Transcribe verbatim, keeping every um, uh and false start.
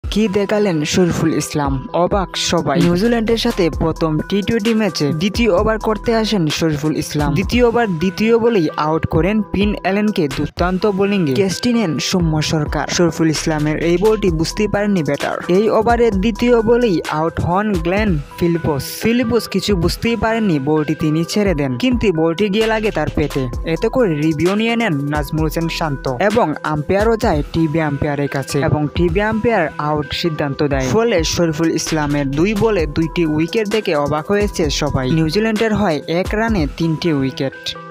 কি দেখালেন শরীফুল ইসলাম, অবাক সবাই। নিউজিল্যান্ডের সাথে প্রথম টি টোয়েন্টি ম্যাচে দ্বিতীয় ওভার করতে আসেন শরীফুল ইসলাম। দ্বিতীয় ওভার দ্বিতীয় বলেই আউট করেন ফিন অ্যালেনকে দুর্দান্ত বোলিংয়ে ক্যাচটি নেন সৌম্য সরকার। শরীফুল ইসলামের এই বলটি বুঝতেই পারেননি ব্যাটার। এই ওভারের দ্বিতীয় বলেই আউট হন গ্লেন ফিলিপস। ফিলিপস কিছু বুঝতেই পারেননি, বলটি তিনি ছেড়ে দেন, কিন্তু বলটি গিয়ে লাগে তার পেটে। এতে করে রিভিউ নিয়ে নেন নাজমুল হোসেন শান্ত এবং আম্পায়ারও যায় টিভি আম্পায়ারের কাছে এবং টিভি আম্পায়ার আউট সিদ্ধান্ত দেয়। ফলে শরীফুল ইসলামের দুই বলে দুইটি উইকেট দেখে অবাক হয়েছে সবাই। নিউজিল্যান্ডের হয় এক রানে তিনটি উইকেট।